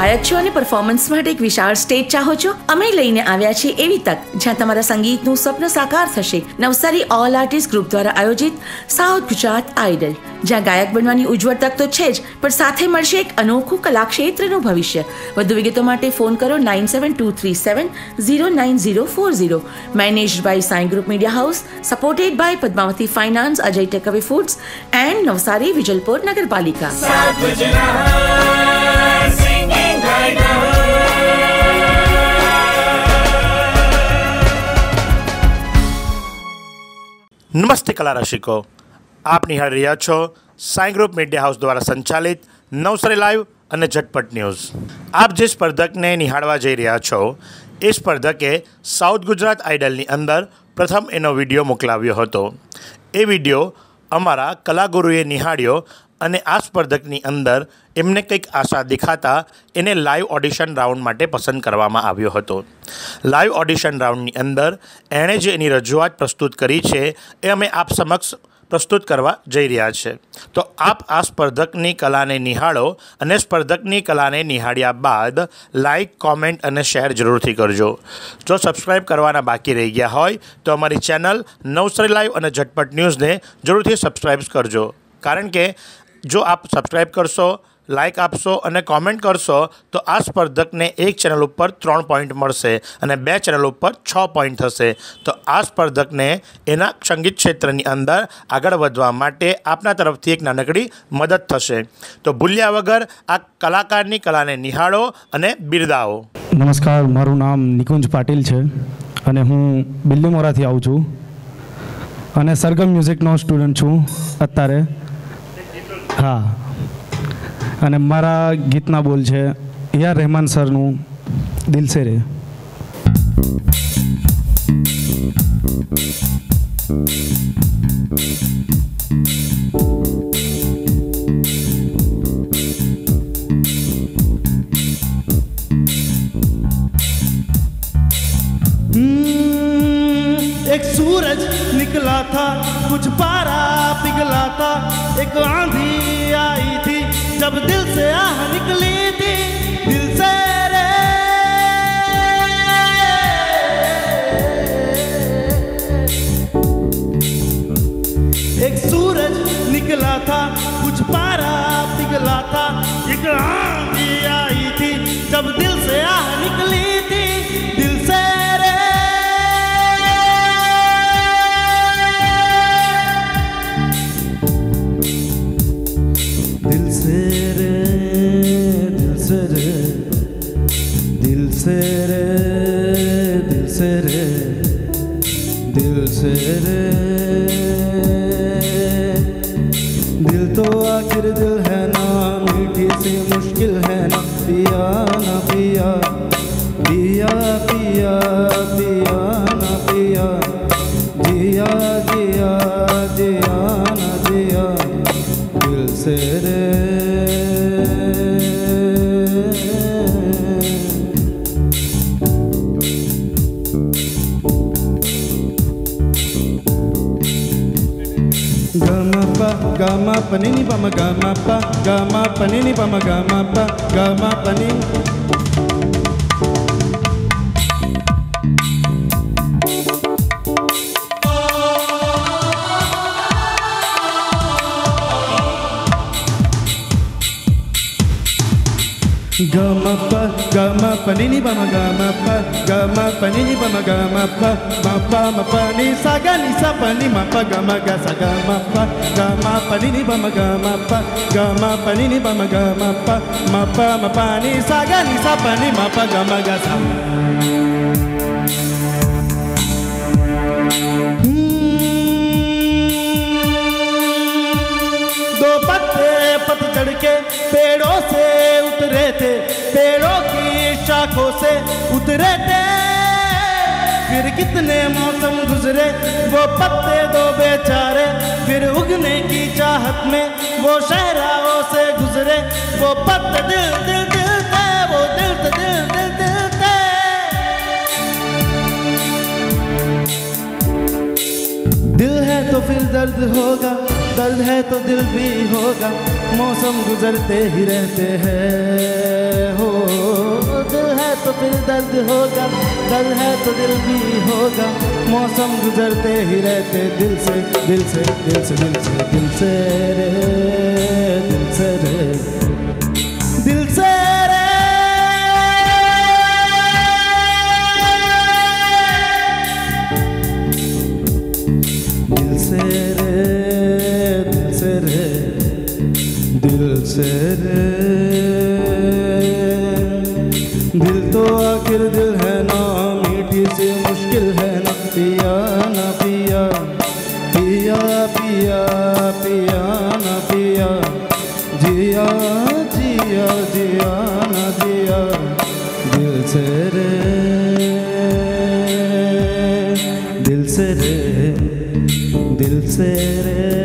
ગાયક છો અને પરફોર્મન્સ માટે એક વિશાળ સ્ટેજ ચાહો છો? અમે લઈને આવ્યા છીએ એવી તક જ્યાં તમારા સંગીતનું સ્વપ્ન સાકાર થશે. નવસારી ઓલ આર્ટિસ્ટ ગ્રુપ દ્વારા આયોજિત સાઉથ ગુજરાત આઇડલ, જ્યાં ગાયક બનવાની ઉજ્જવળ તક તો છે જ, પણ સાથે મળશે એક અનોખું કલાક્ષેત્રનું ભવિષ્ય. વધુ વિગતો માટે ફોન કરો 9723709040. Managed by Sai group media house, supported by Padmavati finance, Ajay takeaway foods and Navsari Vijalpur નગરપાલિકા. નમસ્તે કલા રસિકો, આપ નિહાળી રહ્યા છો સાઈ ગ્રુપ મીડિયા હાઉસ દ્વારા સંચાલિત નવસારી લાઈવ અને ઝટપટ ન્યૂઝ. આપ જે સ્પર્ધકને નિહાળવા જઈ રહ્યા છો એ સ્પર્ધકે સાઉથ ગુજરાત આઇડલની અંદર પ્રથમ એનો વિડીયો મોકલાવ્યો હતો. એ વિડીયો અમારા કલાગુરુએ નિહાળ્યો અને આ સ્પર્ધકની અંદર એમને કંઈક આશા દેખાતા એને લાઈવ ઓડિશન રાઉન્ડ માટે પસંદ કરવામાં આવ્યો હતો. લાઈવ ઓડિશન રાઉન્ડની અંદર એણે જે એની રજૂઆત પ્રસ્તુત કરી છે એ અમે આપ સમક્ષ પ્રસ્તુત કરવા જઈ રહ્યા છે. તો આપ આ સ્પર્ધકની કલાને નિહાળો અને સ્પર્ધકની કલાને નિહાળ્યા બાદ લાઇક, કોમેન્ટ અને શેર જરૂરથી કરજો. જો સબસ્ક્રાઈબ કરવાના બાકી રહી ગયા હોય તો અમારી ચેનલ નવસારી લાઈવ અને ઝટપટ ન્યૂઝને જરૂરથી સબસ્ક્રાઈબ કરજો. કારણ કે જો આપ સબસ્ક્રાઈબ કરશો, લાઇક આપશો અને કોમેન્ટ કરશો તો આ સ્પર્ધકને એક ચેનલ ઉપર 3 પોઈન્ટ મળશે અને 2 ચેનલ ઉપર 6 પોઈન્ટ થશે. તો આ સ્પર્ધકને એના સંગીત ક્ષેત્રની અંદર આગળ વધવા માટે આપના તરફથી એક નાનકડી મદદ થશે. તો ભૂલ્યા વગર આ કલાકારની કલાને નિહાળો અને બિરદાવો. નમસ્કાર, મારું નામ નિકુંજ પાટીલ છે અને હું બિલ્લીમોરાથી આવું છું અને સરગમ મ્યુઝિકનો સ્ટુડન્ટ છું અત્યારે. હા, અને મારા ગીતના બોલ છે AR રહેમાન સરનું દિલ સે રે. एक सूरज निकला था, कुछ पारा पिघला था, एक आंधी आई थी जब दिल से आह निकली थी, दिल से रे. एक सूरज निकला था, कुछ पारा पिघला था, एक आंधी आई थी जब दिल से आह निकली थी, दिल से रे. दिल से रे, दिल से रे, दिल से रे, दिल से रे, दिल से रे. दिल तो आखिर दिल है ना, मीठी सी मुश्किल है ना, पिया ना पिया, पिया पिया पिया ना पिया, जिया जिया जिया ना जिया, दिल से रे. Gama panini pama gama panini pama gama panini. Gama panini pama gama panini pama gama ma pa ni sa ga ni sa pa ni ma pa gama ga sa gama panini pama gama panini pama gama ma pa ni sa ga ni sa pa ni ma pa gama ga sa. दो पत्ते पतझड़ के पेड़ों से उतरे थे, पेड़ों की शाखों से उतरे थे, फिर कितने मौसम गुजरे वो पत्ते दो बेचारे, फिर उगने की चाहत में वो शहराओं से गुजरे, वो पत्ते दिल दिल दिल थे, वो दिल थे दिल दिल दिल थे. दिल है तो फिर दर्द होगा, दर्द है तो दिल भी होगा, मौसम गुजरते ही रहते हैं हो. तो फिर दर्द होगा, दर्द है तो दिल भी होगा। मौसम गुजरते ही रहते दिल से दिल से दिल से दिल से दिल से रे, दिल से रे, दिल से रे। दिल से रे, दिल से रे, दिल से रे। दिल तो आखिर दिल है ना, मीठी सी मुश्किल है ना। पिया ना पिया, पिया पिया पिया ना पिया, जिया जिया जिया ना जिया। दिल से रे, दिल से रे, दिल से रे।